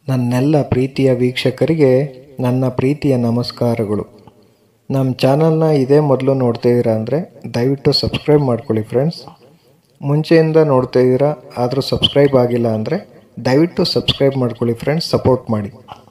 ನನ್ನೆಲ್ಲ ಪ್ರೀತಿಯ ವೀಕ್ಷಕರಿಗೆ ನನ್ನ ಪ್ರೀತಿಯ ನಮಸ್ಕಾರಗಳು. ನಮ್ಮ ಚಾನಲ್ನ ಇದೇ ಮೊದಲು ನೋಡ್ತಾಯಿದ್ದೀರಾ ಅಂದರೆ ದಯವಿಟ್ಟು ಸಬ್ಸ್ಕ್ರೈಬ್ ಮಾಡ್ಕೊಳ್ಳಿ ಫ್ರೆಂಡ್ಸ್. ಮುಂಚೆಯಿಂದ ನೋಡ್ತಾಯಿದ್ದೀರಾ ಆದರೂ ಸಬ್ಸ್ಕ್ರೈಬ್ ಆಗಿಲ್ಲ ಅಂದರೆ ದಯವಿಟ್ಟು ಸಬ್ಸ್ಕ್ರೈಬ್ ಮಾಡ್ಕೊಳ್ಳಿ ಫ್ರೆಂಡ್ಸ್, ಸಪೋರ್ಟ್ ಮಾಡಿ.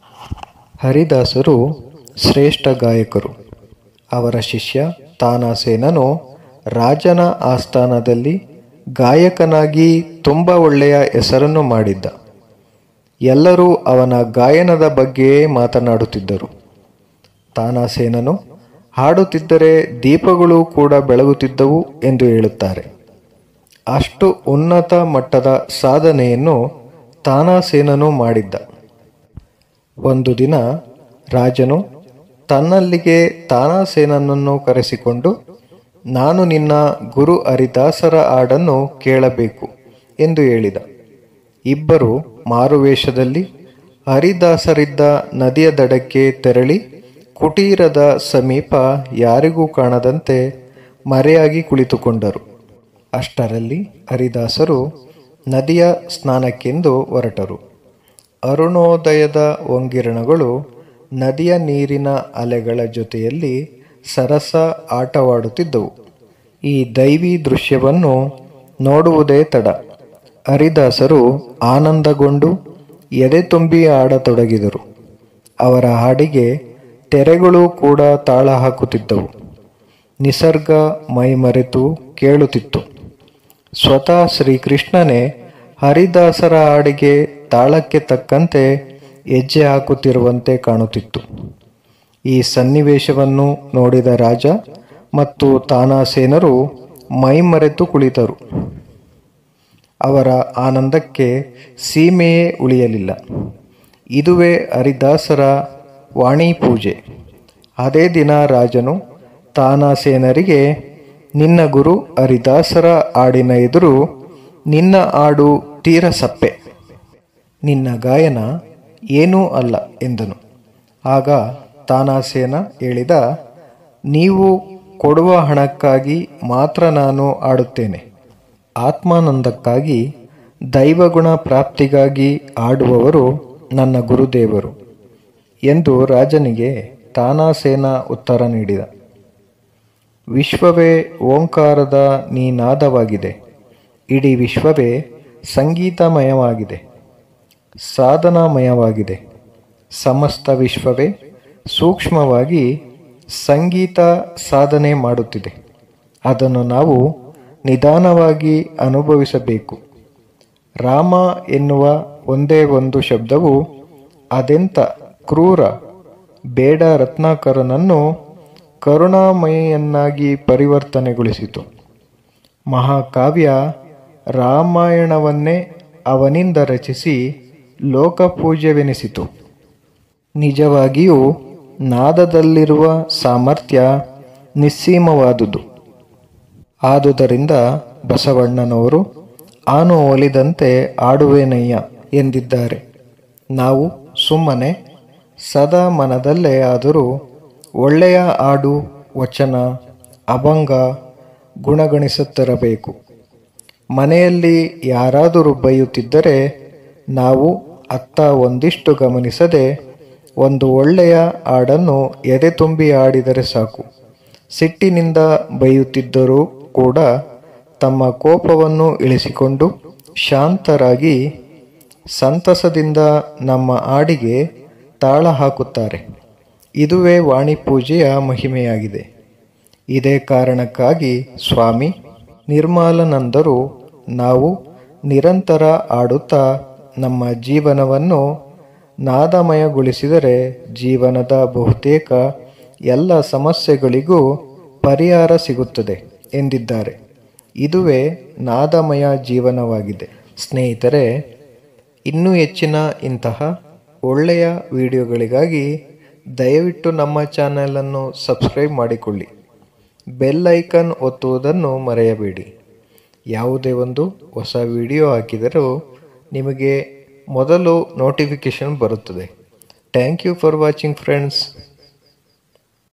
ಹರಿದಾಸರು ಶ್ರೇಷ್ಠ ಗಾಯಕರು. ಅವರ ಶಿಷ್ಯ ತಾನಾಸೇನನು ರಾಜನ ಆಸ್ಥಾನದಲ್ಲಿ ಗಾಯಕನಾಗಿ ತುಂಬ ಒಳ್ಳೆಯ ಹೆಸರನ್ನು ಮಾಡಿದ್ದ. ಎಲ್ಲರೂ ಅವನ ಗಾಯನದ ಬಗ್ಗೆಯೇ ಮಾತನಾಡುತ್ತಿದ್ದರು. ತಾನಾಸೇನನು ಹಾಡುತ್ತಿದ್ದರೆ ದೀಪಗಳು ಕೂಡ ಬೆಳಗುತ್ತಿದ್ದವು ಎಂದು ಹೇಳುತ್ತಾರೆ. ಅಷ್ಟು ಉನ್ನತ ಮಟ್ಟದ ಸಾಧನೆಯನ್ನು ತಾನಾಸೇನನು ಮಾಡಿದ್ದ. ಒಂದು ದಿನ ರಾಜನು ತನ್ನಲ್ಲಿಗೆ ತಾನಾಸೇನನನ್ನು ಕರೆಸಿಕೊಂಡು, ನಾನು ನಿನ್ನ ಗುರು ಹರಿದಾಸರ ಹಾಡನ್ನು ಕೇಳಬೇಕು ಎಂದು ಹೇಳಿದ. ಇಬ್ಬರು ಮಾರುವೇಷದಲ್ಲಿ ಹರಿದಾಸರಿದ್ದ ನದಿಯ ದಡಕ್ಕೆ ತೆರಳಿ ಕುಟೀರದ ಸಮೀಪ ಯಾರಿಗೂ ಕಾಣದಂತೆ ಮರೆಯಾಗಿ ಕುಳಿತುಕೊಂಡರು. ಅಷ್ಟರಲ್ಲಿ ಹರಿದಾಸರು ನದಿಯ ಸ್ನಾನಕ್ಕೆಂದು ಹೊರಟರು. ಅರುಣೋದಯದ ಹೊಂಗಿರಣಗಳು ನದಿಯ ನೀರಿನ ಅಲೆಗಳ ಜೊತೆಯಲ್ಲಿ ಸರಸ ಆಟವಾಡುತ್ತಿದ್ದವು. ಈ ದೈವಿ ದೃಶ್ಯವನ್ನು ನೋಡುವುದೇ ತಡ. ಹರಿದಾಸರು ಆನಂದಗೊಂಡು ಎದೆ ತುಂಬಿ ಹಾಡತೊಡಗಿದರು. ಅವರ ಹಾಡಿಗೆ ತೆರೆಗಳು ಕೂಡ ತಾಳ ಹಾಕುತ್ತಿದ್ದವು. ನಿಸರ್ಗ ಮೈಮರೆತು ಕೇಳುತ್ತಿತ್ತು. ಸ್ವತಃ ಶ್ರೀಕೃಷ್ಣನೇ ಹರಿದಾಸರ ಹಾಡಿಗೆ ತಾಳಕ್ಕೆ ತಕ್ಕಂತೆ ಹೆಜ್ಜೆ ಹಾಕುತ್ತಿರುವಂತೆ ಕಾಣುತ್ತಿತ್ತು. ಈ ಸನ್ನಿವೇಶವನ್ನು ನೋಡಿದ ರಾಜ ಮತ್ತು ತಾನಾಸೇನರು ಮೈಮರೆತು ಕುಳಿತರು. ಅವರ ಆನಂದಕ್ಕೆ ಸೀಮೆಯೇ ಉಳಿಯಲಿಲ್ಲ. ಇದುವೇ ಹರಿದಾಸರ ವಾಣಿ ಪೂಜೆ. ಅದೇ ದಿನ ರಾಜನು ತಾನಾಸೇನರಿಗೆ, ನಿನ್ನ ಗುರು ಹರಿದಾಸರ ಹಾಡಿನ ಎದುರು ನಿನ್ನ ಹಾಡು ತೀರ ಸಪ್ಪೆ, ನಿನ್ನ ಗಾಯನ ಏನೂ ಅಲ್ಲ ಎಂದನು. ಆಗ ತಾನಾಸೇನ ಹೇಳಿದ, ನೀವು ಕೊಡುವ ಹಣಕ್ಕಾಗಿ ಮಾತ್ರ ನಾನು ಹಾಡುತ್ತೇನೆ. ಆತ್ಮಾನಂದಕ್ಕಾಗಿ, ದೈವಗುಣ ಪ್ರಾಪ್ತಿಗಾಗಿ ಆಡುವವರು ನನ್ನ ಗುರುದೇವರು ಎಂದು ರಾಜನಿಗೆ ತಾನಾಸೇನ ಉತ್ತರ ನೀಡಿದ. ವಿಶ್ವವೇ ಓಂಕಾರದ ನೀನಾದವಾಗಿದೆ. ಇಡೀ ವಿಶ್ವವೇ ಸಂಗೀತಮಯವಾಗಿದೆ, ಸಾಧನಾಮಯವಾಗಿದೆ. ಸಮಸ್ತ ವಿಶ್ವವೇ ಸೂಕ್ಷ್ಮವಾಗಿ ಸಂಗೀತ ಸಾಧನೆ ಮಾಡುತ್ತಿದೆ. ಅದನ್ನು ನಾವು ನಿಧಾನವಾಗಿ ಅನುಭವಿಸಬೇಕು. ರಾಮ ಎನ್ನುವ ಒಂದೇ ಒಂದು ಶಬ್ದವು ಅದೆಂಥ ಕ್ರೂರ ಬೇಡ ರತ್ನಾಕರನನ್ನು ಕರುಣಾಮಯಿಯನ್ನಾಗಿ ಪರಿವರ್ತನೆಗೊಳಿಸಿತು. ಮಹಾಕಾವ್ಯ ರಾಮಾಯಣವನ್ನೇ ಅವನಿಂದ ರಚಿಸಿ ಲೋಕಪೂಜ್ಯವೆನಿಸಿತು. ನಿಜವಾಗಿಯೂ ನಾದದಲ್ಲಿರುವ ಸಾಮರ್ಥ್ಯ ನಿಸ್ಸೀಮವಾದುದು. ಆದುದರಿಂದ ಬಸವಣ್ಣನವರು ಆನು ಒಲಿದಂತೆ ಆಡುವೆನಯ್ಯ ಎಂದಿದ್ದಾರೆ. ನಾವು ಸುಮ್ಮನೆ ಸದಾ ಮನದಲ್ಲೇ ಆದರೂ ಒಳ್ಳೆಯ ಹಾಡು, ವಚನ, ಅಭಂಗ ಗುಣಗಣಿಸುತ್ತಿರಬೇಕು. ಮನೆಯಲ್ಲಿ ಯಾರಾದರೂ ಬೈಯುತ್ತಿದ್ದರೆ ನಾವು ಅತ್ತ ಒಂದಿಷ್ಟು ಗಮನಿಸದೆ ಒಂದು ಒಳ್ಳೆಯ ಹಾಡನ್ನು ಎದೆ ತುಂಬಿ ಹಾಡಿದರೆ ಸಾಕು. ಸಿಟ್ಟಿನಿಂದ ಬೈಯುತ್ತಿದ್ದರೂ ಕೂಡ ತಮ್ಮ ಕೋಪವನ್ನು ಇಳಿಸಿಕೊಂಡು ಶಾಂತರಾಗಿ ಸಂತಸದಿಂದ ನಮ್ಮ ಹಾಡಿಗೆ ತಾಳ ಹಾಕುತ್ತಾರೆ. ಇದುವೇ ವಾಣಿ ಪೂಜೆಯ ಮಹಿಮೆಯಾಗಿದೆ. ಇದೇ ಕಾರಣಕ್ಕಾಗಿ ಸ್ವಾಮಿ ನಿರ್ಮಲಾನಂದರು ನಾವು ನಿರಂತರ ಹಾಡುತ್ತಾ ನಮ್ಮ ಜೀವನವನ್ನು ನಾದಮಯಗೊಳಿಸಿದರೆ ಜೀವನದ ಬಹುತೇಕ ಎಲ್ಲ ಸಮಸ್ಯೆಗಳಿಗೂ ಪರಿಹಾರ ಸಿಗುತ್ತದೆ ಎಂದಿದ್ದಾರೆ. ಇದುವೇ ನಾದಮಯ ಜೀವನವಾಗಿದೆ. ಸ್ನೇಹಿತರೆ, ಇನ್ನೂ ಹೆಚ್ಚಿನ ಇಂತಹ ಒಳ್ಳೆಯ ವಿಡಿಯೋಗಳಿಗಾಗಿ ದಯವಿಟ್ಟು ನಮ್ಮ ಚಾನಲನ್ನು ಸಬ್ಸ್ಕ್ರೈಬ್ ಮಾಡಿಕೊಳ್ಳಿ. ಬೆಲ್ ಐಕಾನ್ ಒತ್ತುವುದನ್ನು ಮರೆಯಬೇಡಿ. ಯಾವುದೇ ಒಂದು ಹೊಸ ವಿಡಿಯೋ ಹಾಕಿದರೂ ನಿಮಗೆ ಮೊದಲು ನೋಟಿಫಿಕೇಷನ್ ಬರುತ್ತದೆ. Thank you for watching friends.